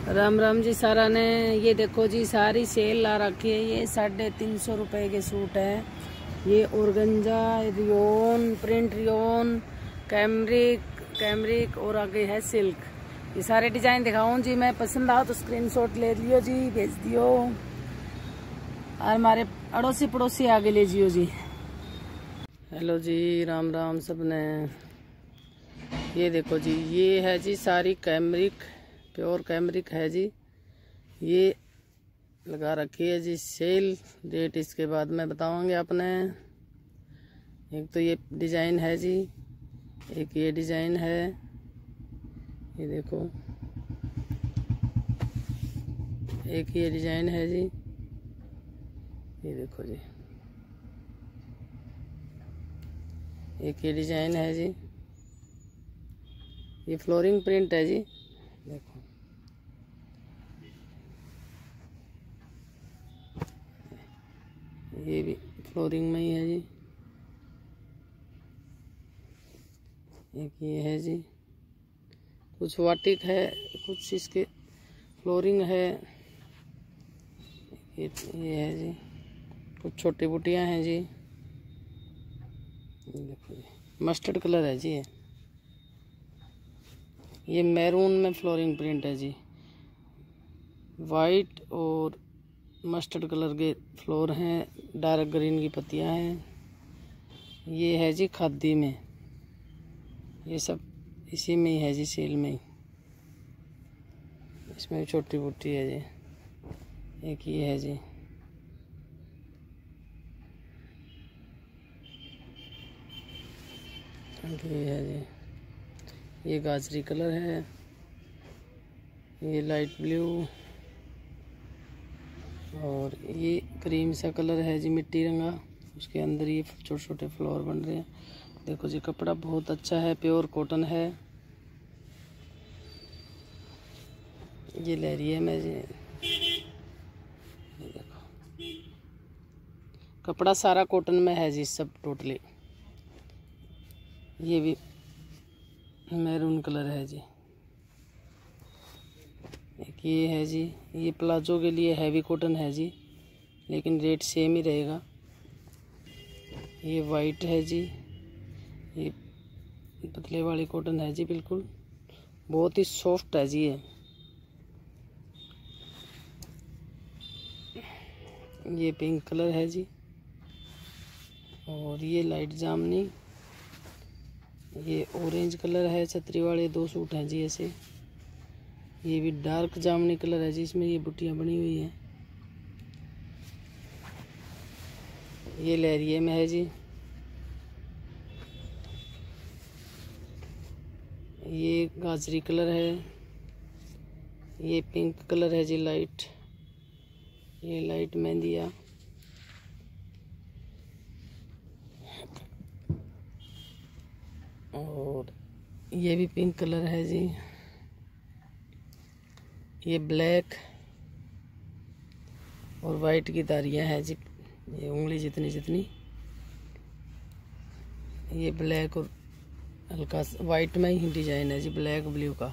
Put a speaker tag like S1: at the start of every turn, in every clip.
S1: राम राम जी सारा ने। ये देखो जी सारी सेल ला रखी है। ये 350 रुपए के सूट है। ये organza, rayon, print rayon, cambric और आगे है सिल्क। ये सारे डिजाइन दिखाऊं जी। मैं पसंद आओ तो स्क्रीनशॉट ले लियो जी, भेज दियो और हमारे अड़ोसी पड़ोसी आगे ले जियो जी। हेलो जी, राम राम सबने। ये देखो जी, ये है जी सारी कैमरिक, प्योर कैमरिक है जी। ये लगा रखी है जी सेल। डेट इसके बाद में बताऊंगे आपने। एक तो ये डिजाइन है जी, एक ये डिजाइन है। ये देखो, एक ये डिजाइन है जी। ये देखो जी, एक ये डिजाइन है जी। ये फ्लोरिंग प्रिंट है जी। देखो, ये भी फ्लोरिंग में ही है जी। एक ये है जी, कुछ वाटिक है, कुछ इसके फ्लोरिंग है। ये है जी, कुछ छोटी बुटियां हैं जी। देखो जी, मस्टर्ड कलर है जी। ये मैरून में फ्लोरिंग प्रिंट है जी। वाइट और मस्टर्ड कलर के फ्लोर हैं, डार्क ग्रीन की पत्तियां हैं। ये है जी खादी में। ये सब इसी में ही है जी, सेल में ही। इसमें भी छोटी बुट्टी है जी। एक ये है जी। ये है जी, ये गाजरी कलर है। ये लाइट ब्लू और ये क्रीम सा कलर है जी, मिट्टी रंगा। उसके अंदर ये छोटे छोटे फ्लावर बन रहे हैं। देखो जी, कपड़ा बहुत अच्छा है, प्योर कॉटन है। ये लेरियम है जी। ये देखो, कपड़ा सारा कॉटन में है जी, सब टोटली। ये भी मैरून कलर है जी। एक ये है जी, ये प्लाजो के लिए हैवी कॉटन है जी, लेकिन रेट सेम ही रहेगा। ये वाइट है जी। ये पतले वाली कॉटन है जी, बिल्कुल बहुत ही सॉफ्ट है जी। ये पिंक कलर है जी और ये लाइट जामनी। ये ऑरेंज कलर है। छतरी वाले दो सूट हैं जी ऐसे। ये भी डार्क जामनी कलर है जी, इसमें ये बुट्टियां बनी हुई हैं। ये लेरिये में है जी। ये गाजरी कलर है। ये पिंक कलर है जी, लाइट। ये लाइट मेहंदिया। और ये भी पिंक कलर है जी। ये ब्लैक और वाइट की धारियाँ हैं जी, ये उंगली जितनी जितनी। ये ब्लैक और हल्का वाइट में ही डिजाइन है जी, ब्लैक ब्लू का।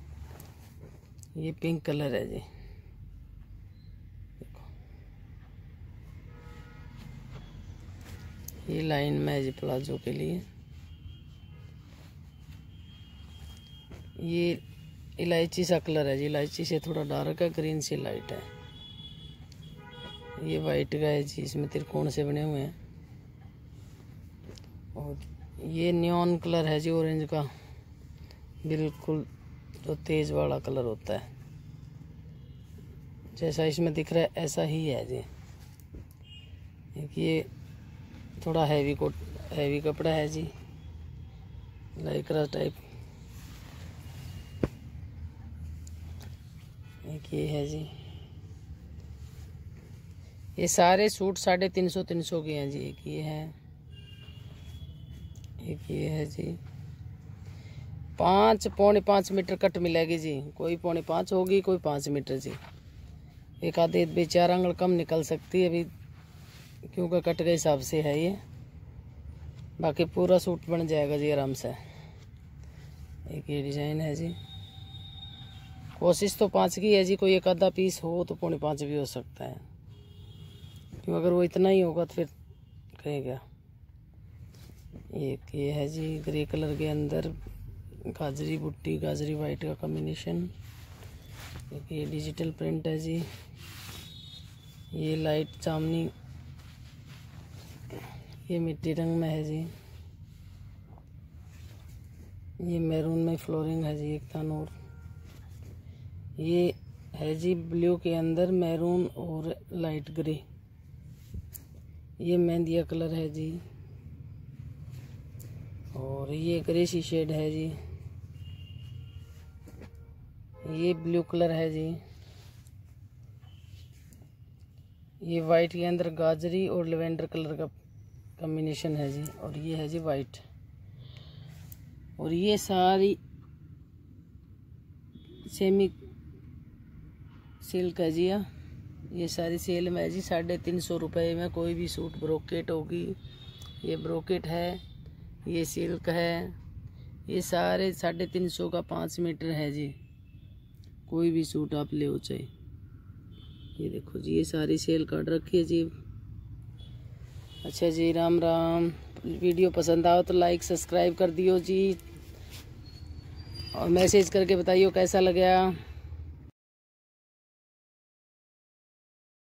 S1: ये पिंक कलर है जी। देखो, ये लाइन में है जी प्लाजो के लिए। ये इलायची सा कलर है जी, इलायची से थोड़ा डार्क है, ग्रीन से लाइट है। ये वाइट का है जी, इसमें त्रिकोण से बने हुए हैं। और ये नियॉन कलर है जी, ऑरेंज का, बिल्कुल जो तेज वाला कलर होता है। जैसा इसमें दिख रहा है ऐसा ही है जी। एक ये थोड़ा हैवी कपड़ा है जी, लाइक्रा टाइप। एक ये है जी। ये सारे सूट 350 के हैं जी। एक ये है, एक ये है जी। 5-5.25 मीटर कट मिलेगी जी। कोई 5.25 होगी, कोई 5 मीटर जी। एक आधे 4 आंगल कम निकल सकती है अभी, क्योंकि कट के हिसाब से है ये। बाकी पूरा सूट बन जाएगा जी आराम से। एक ये डिजाइन है जी। कोशिश तो 5 की है जी, कोई एक आधा पीस हो तो 4.5 भी हो सकता है, क्यों अगर वो इतना ही होगा तो फिर कहेगा। एक ये है जी ग्रे कलर के अंदर गाजरी बुट्टी, गाजरी वाइट का कॉम्बिनेशन। एक ये डिजिटल प्रिंट है जी, ये लाइट जामनी, ये मिट्टी रंग में है जी, ये मैरून में फ्लोरिंग है जी, एक तानूर। ये है जी ब्लू के अंदर मैरून और लाइट ग्रे, ये मेहंदिया कलर है जी, और ये ग्रे सी शेड है जी, ये ब्लू कलर है जी, ये वाइट के अंदर गाजरी और लेवेंडर कलर का कॉम्बिनेशन है जी, और ये है जी वाइट। और ये सारी सेमी सिल्क है जी, ये सारी सेल में है जी। 350 रुपये में कोई भी सूट ब्रोकेट होगी, ये ब्रोकेट है, ये सिल्क है, ये सारे 350 का 5 मीटर है जी। कोई भी सूट आप ले हो चाहे। ये देखो जी, ये सारी सेल काट रखी है जी। अच्छा जी, राम राम। वीडियो पसंद आओ तो लाइक सब्सक्राइब कर दियो जी, और मैसेज करके बताइए कैसा लगा।